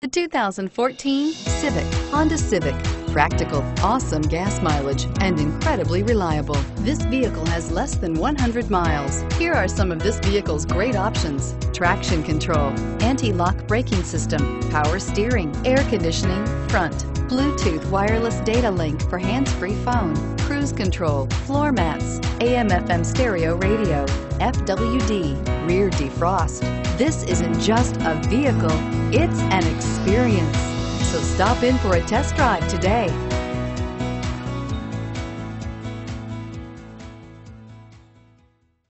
The 2014 Civic, Honda Civic. Practical, awesome gas mileage, and incredibly reliable. This vehicle has less than 100 miles. Here are some of this vehicle's great options: traction control, anti-lock braking system, power steering, air conditioning, front, Bluetooth wireless data link for hands-free phone, cruise control, floor mats, AM/FM stereo radio, FWD, rear defrost. This isn't just a vehicle, it's an experience. So stop in for a test drive today.